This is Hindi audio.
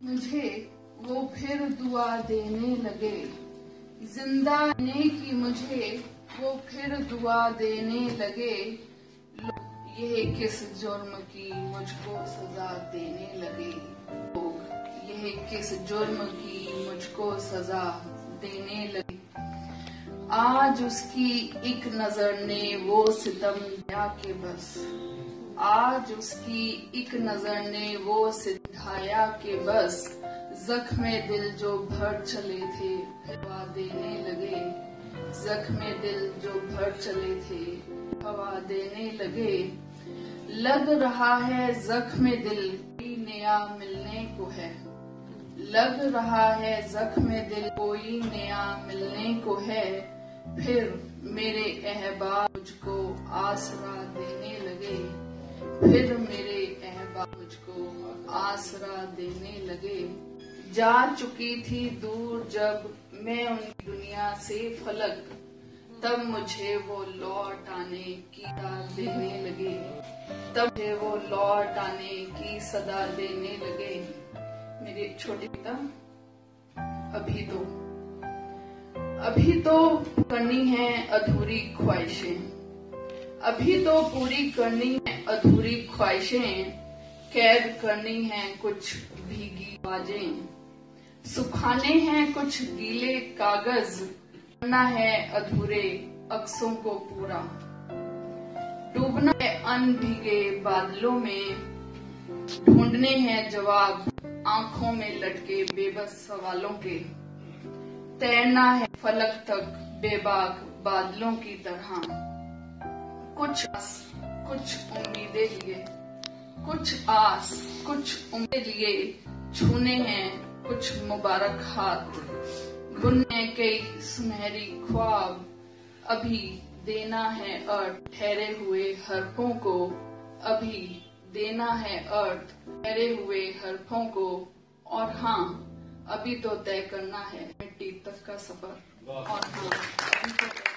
मुझे वो फिर दुआ देने लगे, जिंदा रहने की मुझे वो फिर दुआ देने लगे। यह किस जुर्म की मुझको सजा देने लगे, लोग यह किस जुर्म की मुझको सजा देने लगे। आज उसकी एक नजर ने वो सितम ढाया के बस, आज उसकी एक नजर ने वो सिधाया के बस। जख्मे दिल जो भर चले थे हवा देने लगे, जख्मे दिल जो भर चले थे हवा देने लगे। लग रहा है जख्मे दिल कोई नया मिलने को है, लग रहा है जख्मे दिल कोई नया मिलने को है। फिर मेरे अहबाब मुझको आसरा देने लगे, फिर मेरे अहबाब मुझको आसरा देने लगे। जा चुकी थी दूर जब मैं उनकी दुनिया से फलक, तब मुझे वो लौट आने की सदा देने लगे, तब मुझे वो लौट आने की सदा देने लगे। मेरे छोटे पिता अभी तो करनी है अधूरी ख्वाहिशें, अभी तो पूरी करनी है अधूरी ख्वाहिशें। कैद करनी है कुछ भीगी आवाजें, सुखाने हैं कुछ गीले कागज। करना है अधूरे अक्सों को पूरा, डूबना है अनभीगे बादलों में। ढूंढने हैं जवाब आंखों में लटके बेबस सवालों के। तैरना है फलक तक बेबाक बादलों की तरह। कुछ आस कुछ उम्मीदें लिए, कुछ आस कुछ उम्मीदें लिए। छूने हैं कुछ मुबारक हाथ, बुनने कई सुनहरी ख्वाब। अभी देना है अर्थ ठहरे हुए हरफों को, अभी देना है अर्थ ठहरे हुए हरफों को। और हाँ, अभी तो तय करना है मिट्टी तक का सफर। और हाँ, अभी तो